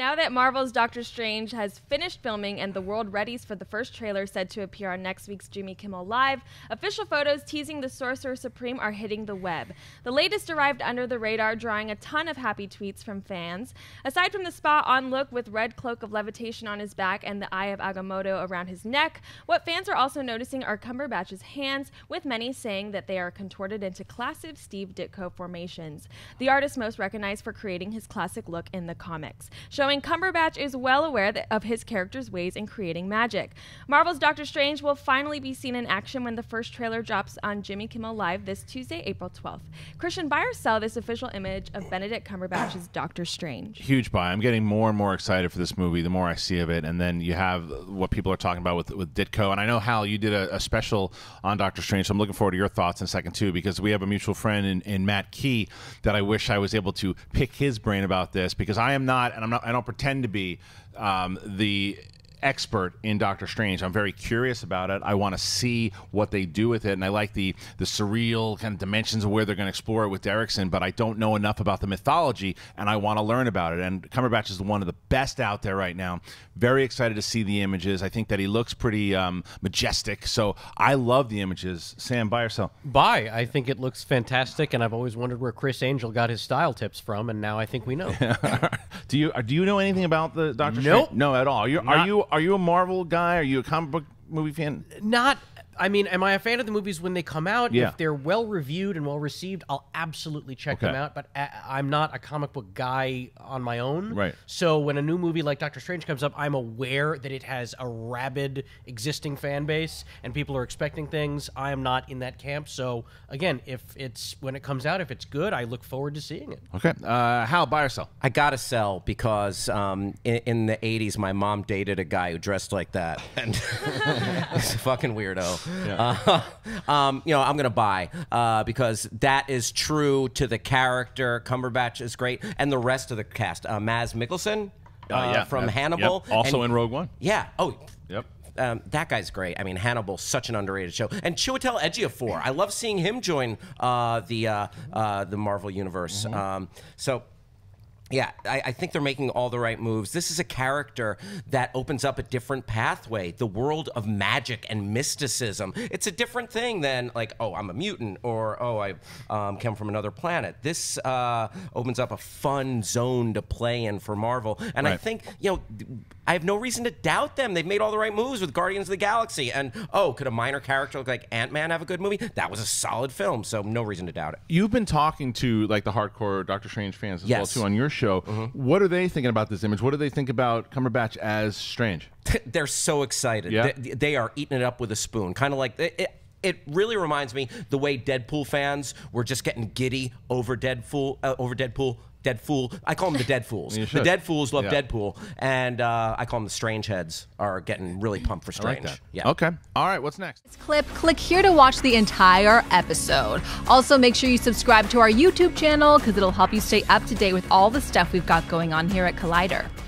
Now that Marvel's Doctor Strange has finished filming and the world readies for the first trailer said to appear on next week's Jimmy Kimmel Live, official photos teasing the Sorcerer Supreme are hitting the web. The latest arrived under the radar, drawing a ton of happy tweets from fans. Aside from the spot-on look with red cloak of levitation on his back and the Eye of Agamotto around his neck, what fans are also noticing are Cumberbatch's hands, with many saying that they are contorted into classic Steve Ditko formations. The artist most recognized for creating his classic look in the comics, showing Cumberbatch is well aware of his character's ways in creating magic. Marvel's Doctor Strange will finally be seen in action when the first trailer drops on Jimmy Kimmel Live this Tuesday, April 12th. Christian, buy or sell this official image of Benedict Cumberbatch's Doctor Strange? Huge buy. I'm getting more and more excited for this movie the more I see of it. And then you have what people are talking about with Ditko. And I know, Hal, you did a special on Doctor Strange, so I'm looking forward to your thoughts in a second, too, because we have a mutual friend in Matt Key that I wish I was able to pick his brain about this, because I am not, and I don't pretend to be the expert in Doctor Strange. I'm very curious about it. I want to see what they do with it, and I like the surreal kind of dimensions of where they're going to explore it with Derrickson, but I don't know enough about the mythology, and I want to learn about it. And Cumberbatch is one of the best out there right now. Very excited to see the images. I think that he looks pretty majestic, so I love the images. Sam, buy or sell? Buy. I think it looks fantastic, and I've always wondered where Chris Angel got his style tips from, and now I think we know. Do you know anything about the Doctor Nope. Strange? No, at all. Are you a Marvel guy? Are you a comic book movie fan? Not. I mean, am I a fan of the movies when they come out? Yeah. If they're well reviewed and well received, I'll absolutely check them out. But I'm not a comic book guy on my own. Right. So when a new movie like Doctor Strange comes up, I'm aware that it has a rabid existing fan base and people are expecting things. I am not in that camp. So again, when it comes out, if it's good, I look forward to seeing it. Okay. Hal, buy or sell? I gotta sell because in the 80s, my mom dated a guy who dressed like that, and he's a fucking weirdo. Yeah. I'm gonna buy because that is true to the character. Cumberbatch is great, and the rest of the cast. Mads Mikkelsen from Hannibal, also in Rogue One. Yeah. Oh. Yep. That guy's great. I mean, Hannibal's such an underrated show. And Chiwetel Ejiofor, I love seeing him join the Marvel universe. So. Yeah, I think they're making all the right moves. This is a character that opens up a different pathway, the world of magic and mysticism. It's a different thing than like, oh, I'm a mutant, or oh, I come from another planet. This opens up a fun zone to play in for Marvel. And I think, I have no reason to doubt them. They've made all the right moves with Guardians of the Galaxy. And, oh, could a minor character like Ant-Man have a good movie? That was a solid film, so no reason to doubt it. You've been talking to like the hardcore Doctor Strange fans as well, too, on your show. What are they thinking about this image? What do they think about Cumberbatch as Strange? They're so excited. Yeah. They are eating it up with a spoon. Kind of like... It really reminds me the way Deadpool fans were just getting giddy over Deadpool. I call them the Deadfools. The Deadfools love Deadpool, and I call them the Strange Heads are getting really pumped for Strange. I like that. Yeah. Okay. All right. What's next? Click here to watch the entire episode. Also, make sure you subscribe to our YouTube channel because it'll help you stay up to date with all the stuff we've got going on here at Collider.